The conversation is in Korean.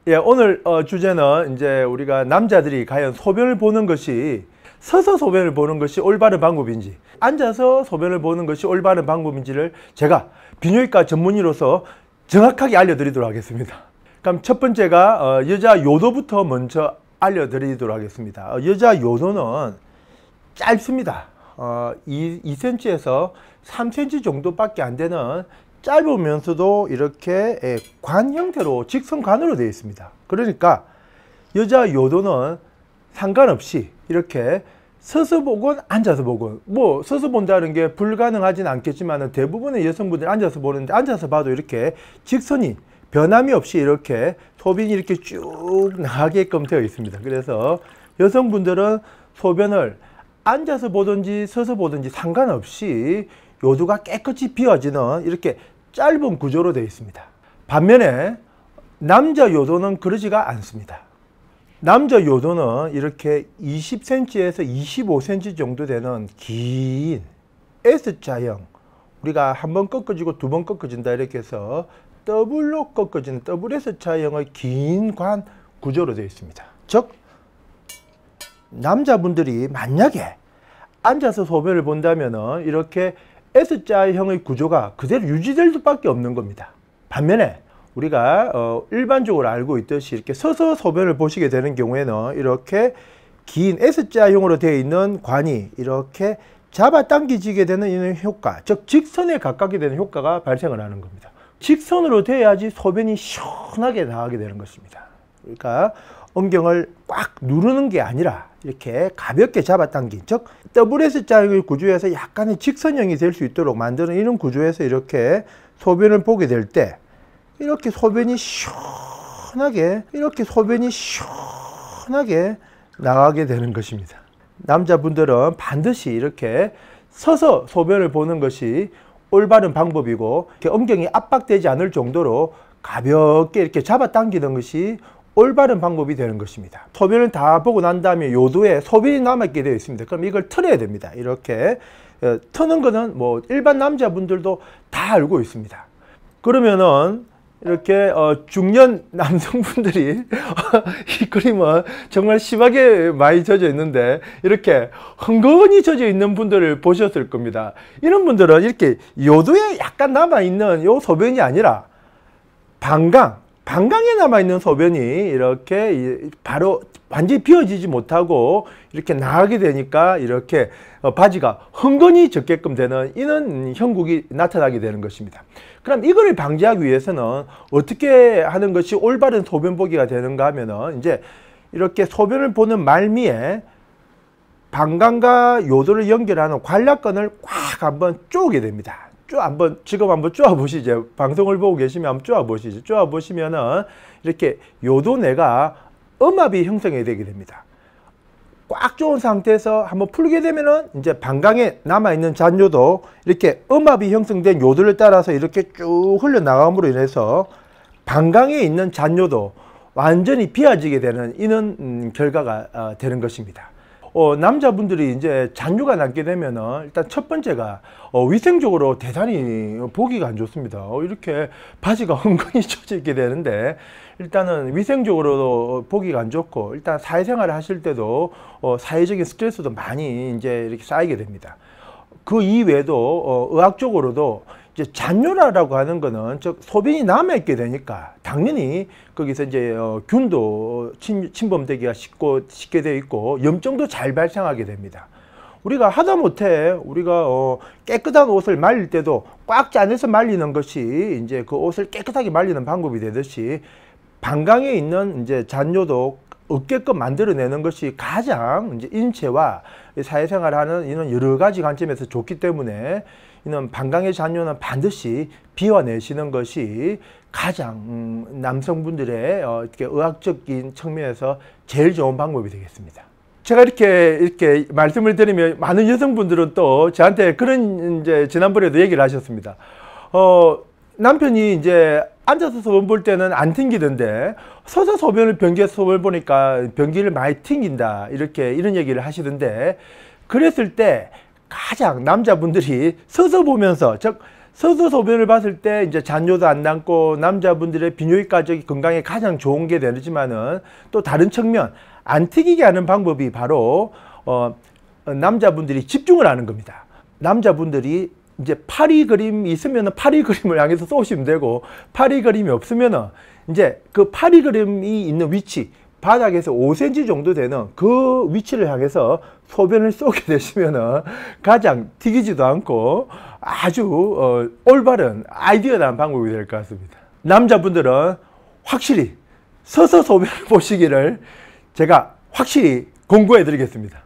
예, 오늘 주제는 이제 우리가 남자들이 과연 소변을 보는 것이 서서 소변을 보는 것이 올바른 방법인지, 앉아서 소변을 보는 것이 올바른 방법인지를 제가 비뇨기과 전문의로서 정확하게 알려드리도록 하겠습니다. 그럼 첫 번째가 여자 요도부터 먼저 알려드리도록 하겠습니다. 여자 요도는 짧습니다. 2cm에서 3cm 정도밖에 안 되는 짧으면서도 이렇게 관 형태로 직선관으로 되어 있습니다. 그러니까 여자 요도는 상관없이 이렇게 서서 보건 앉아서 보건, 뭐 서서 본다는 게 불가능하진 않겠지만 대부분의 여성분들이 앉아서 보는데, 앉아서 봐도 이렇게 직선이 변함이 없이 이렇게 소변이 이렇게 쭉 나가게끔 되어 있습니다. 그래서 여성분들은 소변을 앉아서 보든지 서서 보든지 상관없이 요도가 깨끗이 비워지는 이렇게 짧은 구조로 되어 있습니다. 반면에 남자 요도는 그러지가 않습니다. 남자 요도는 이렇게 20cm에서 25cm 정도 되는 긴 S자형, 우리가 한 번 꺾어지고 두 번 꺾어진다 이렇게 해서 더블로 꺾어지는 더블 S자형의 긴 관 구조로 되어 있습니다. 즉 남자분들이 만약에 앉아서 소변을 본다면 이렇게 S자형의 구조가 그대로 유지될 수밖에 없는 겁니다. 반면에 우리가 일반적으로 알고 있듯이 이렇게 서서 소변을 보시게 되는 경우에는 이렇게 긴 S자형으로 되어 있는 관이 이렇게 잡아당기지게 되는 이런 효과, 즉 직선에 가깝게 되는 효과가 발생을 하는 겁니다. 직선으로 돼야지 소변이 시원하게 나가게 되는 것입니다. 그러니까 음경을 꽉 누르는 게 아니라 이렇게 가볍게 잡아당긴, 즉 WS자형의 구조에서 약간의 직선형이 될 수 있도록 만드는 이런 구조에서 이렇게 소변을 보게 될 때 이렇게 소변이 시원하게 나가게 되는 것입니다. 남자분들은 반드시 이렇게 서서 소변을 보는 것이 올바른 방법이고, 이렇게 음경이 압박되지 않을 정도로 가볍게 이렇게 잡아당기는 것이 올바른 방법이 되는 것입니다. 소변을 다 보고 난 다음에 요도에 소변이 남아있게 되어 있습니다. 그럼 이걸 틀어야 됩니다. 이렇게 트는 거는 뭐 일반 남자분들도 다 알고 있습니다. 그러면은 이렇게 중년 남성분들이 이 그림은 정말 심하게 많이 젖어 있는데 이렇게 흥건히 젖어 있는 분들을 보셨을 겁니다. 이런 분들은 이렇게 요도에 약간 남아있는 요 소변이 아니라 방광에 남아있는 소변이 이렇게 바로 완전히 비워지지 못하고 이렇게 나가게 되니까 이렇게 바지가 흥건히 젖게끔 되는 이런 형국이 나타나게 되는 것입니다. 그럼 이거를 방지하기 위해서는 어떻게 하는 것이 올바른 소변 보기가 되는가 하면은 이제 이렇게 소변을 보는 말미에 방광과 요도를 연결하는 관략근을 꽉 한번 쪼게 됩니다. 지금 한번 쪼아 보시죠. 방송을 보고 계시면 한번 쪼아 보시죠. 쪼아 보시면은 이렇게 요도 내가 음압이 형성이 되게 됩니다. 꽉 쪼은 상태에서 한번 풀게 되면은 이제 방광에 남아있는 잔요도 이렇게 음압이 형성된 요도를 따라서 이렇게 쭉 흘러나감으로 인해서 방광에 있는 잔요도 완전히 비워지게 되는 이런 결과가 되는 것입니다. 남자분들이 이제 잔류가 남게 되면은 일단 첫 번째가 위생적으로 대단히 보기가 안 좋습니다. 이렇게 바지가 흥건히 젖어 있게 되는데 일단은 위생적으로도 보기가 안 좋고, 일단 사회생활을 하실 때도 사회적인 스트레스도 많이 이제 이렇게 쌓이게 됩니다. 그 이외에도 의학적으로도 이제 잔뇨라고 하는 거는 즉 소변이 남아있게 되니까 당연히 거기서 이제 균도 침범되기가 쉽게 되어 있고 염증도 잘 발생하게 됩니다. 우리가 하다못해 우리가 깨끗한 옷을 말릴 때도 꽉 짜내서 말리는 것이 이제 그 옷을 깨끗하게 말리는 방법이 되듯이 방광에 있는 이제 잔뇨도 없게끔 만들어내는 것이 가장 이제 인체와 사회생활하는 이런 여러 가지 관점에서 좋기 때문에 이런 방광의 잔뇨는 반드시 비워내시는 것이 가장 남성분들의 이렇게 의학적인 측면에서 제일 좋은 방법이 되겠습니다. 제가 이렇게 말씀을 드리면 많은 여성분들은 또 저한테 그런 이제 지난번에도 얘기를 하셨습니다. 남편이 이제 앉아서 소변 볼 때는 안 튕기던데 서서 변기에서 소변을 보니까 변기를 많이 튕긴다 이런 얘기를 하시던데, 그랬을 때 가장 남자분들이 서서 보면서, 즉 서서 소변을 봤을 때 이제 잔뇨도 안 남고 남자분들의 비뇨기과적 건강에 가장 좋은 게 되지만은 또 다른 측면 안 튀기게 하는 방법이 바로 남자분들이 집중을 하는 겁니다. 남자분들이 이제 파리 그림이 있으면 파리 그림을 향해서 쏘시면 되고, 파리 그림이 없으면은 이제 그 파리 그림이 있는 위치, 바닥에서 5cm 정도 되는 그 위치를 향해서 소변을 쏘게 되시면은 가장 튀기지도 않고 아주 올바른 아이디어난 방법이 될 것 같습니다. 남자분들은 확실히 서서 소변을 보시기를 제가 확실히 공고해 드리겠습니다.